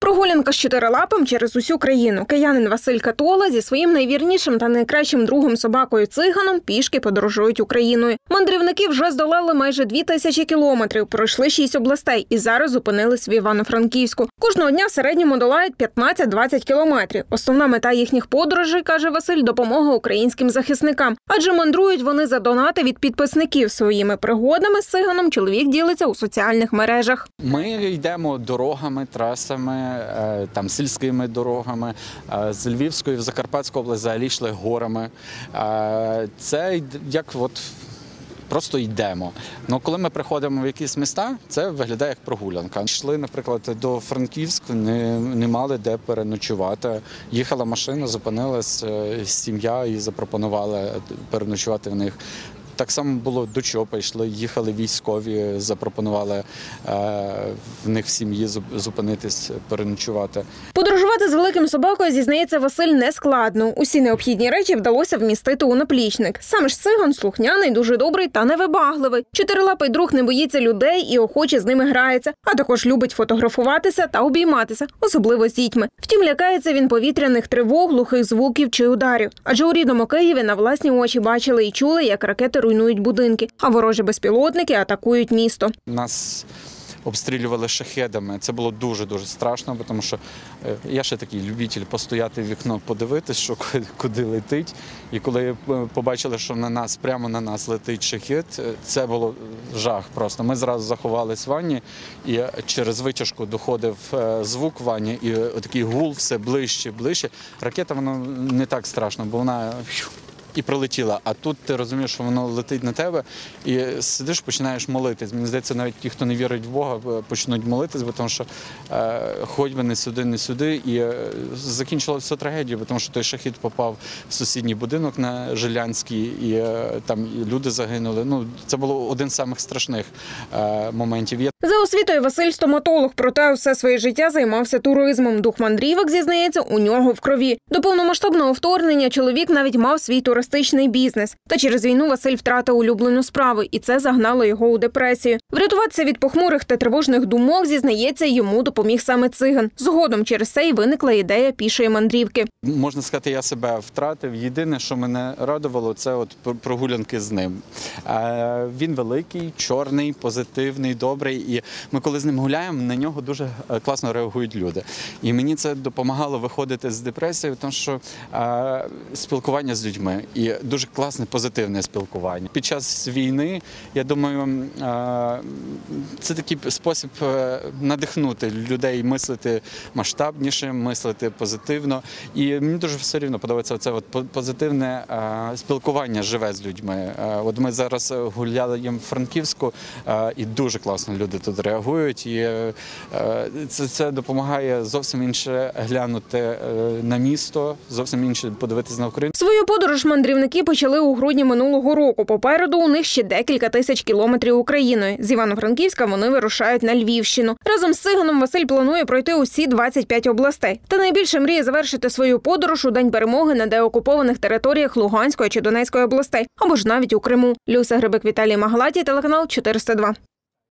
Прогулянка з чотирилапим через усю країну. Киянин Василь Катола зі своїм найвірнішим та найкращим другом собакою Циганом пішки подорожують Україною. Мандрівники вже здолали майже 2000 кілометрів, пройшли 6 областей і зараз зупинились в Івано-Франківську. Кожного дня в середньому долають 15-20 кілометрів. Основна мета їхніх подорожей, каже Василь, допомога українським захисникам. Адже мандрують вони за донати від підписників. Своїми пригодами з Циганом чоловік ділиться у соціальних мережах. Ми йдемо дорогами, трасами, там сільськими дорогами. З Львівської в Закарпатську область взагалі йшли горами. Це як просто йдемо. Но коли ми приходимо в якісь міста, це виглядає як прогулянка. Йшли, наприклад, до Франківська, не мали де переночувати. Їхала машина, зупинилась сім'я і запропонували переночувати в них. Так само було до Чопа, їхали військові, запропонували в них в сім'ї зупинитись, переночувати. Подорожувати з великим собакою, зізнається Василь, не складно. Усі необхідні речі вдалося вмістити у наплічник. Саме ж Циган слухняний, дуже добрий та невибагливий. Чотирилапий друг не боїться людей і охоче з ними грається, а також любить фотографуватися та обійматися, особливо з дітьми. Втім, лякається він повітряних тривог, глухих звуків чи ударів. Адже у рідному Києві на власні очі бачили і чули, як ракети руйнують будинки, а ворожі безпілотники атакують місто. Нас обстрілювали шахедами. Це було дуже-дуже страшно, тому що я ще такий любитель постояти в вікно, подивитись, що куди летить. І коли побачили, що прямо на нас летить шахед, це було жах просто. Ми зразу заховались в ванні, і через витяжку доходив звук в ванні, і такий гул все ближче, ближче. Ракета, вона не так страшна, бо вона і прилетіла. А тут ти розумієш, що воно летить на тебе і сидиш, починаєш молитись. Мені здається, навіть ті, хто не вірить в Бога, почнуть молитись, тому що хоч би не сюди. І закінчилося все трагедією, тому що той шахід попав в сусідній будинок на Жилянській, і там люди загинули. Це було один з самих страшних моментів. За освітою Василь стоматолог, проте усе своє життя займався туризмом. Дух мандрівок, зізнається, у нього в крові. До повномасштабного вторгнення чоловік навіть мав свій туристичний бізнес. Та через війну Василь втратив улюблену справу, і це загнало його у депресію. Врятуватися від похмурих та тривожних думок, зізнається, йому допоміг саме Циган. Згодом через це й виникла ідея пішої мандрівки. Можна сказати, я себе втратив. Єдине, що мене радувало, це прогулянки з ним. Він великий, чорний, позитивний, добрий. І ми коли з ним гуляємо, на нього дуже класно реагують люди. І мені це допомагало виходити з депресії, тому що спілкування з людьми. І дуже класне, позитивне спілкування. Під час війни, я думаю, це такий спосіб надихнути людей, мислити масштабніше, мислити позитивно. І мені дуже все рівно подобається це позитивне спілкування живе з людьми. От ми зараз гуляли їм в Франківську, і дуже класно люди тут реагують. І це допомагає зовсім інше глянути на місто, зовсім інше подивитися на Україну. Свою подорож мандрівники почали у грудні минулого року. Попереду у них ще декілька тисяч кілометрів Україною. З Івано-Франківська вони вирушають на Львівщину. Разом з Циганом Василь планує пройти усі 25 областей. Та найбільше мріє завершити свою подорож у День перемоги на деокупованих територіях Луганської чи Донецької областей, або ж навіть у Криму. Люся Грибик, Віталій Магалатій, телеканал 402.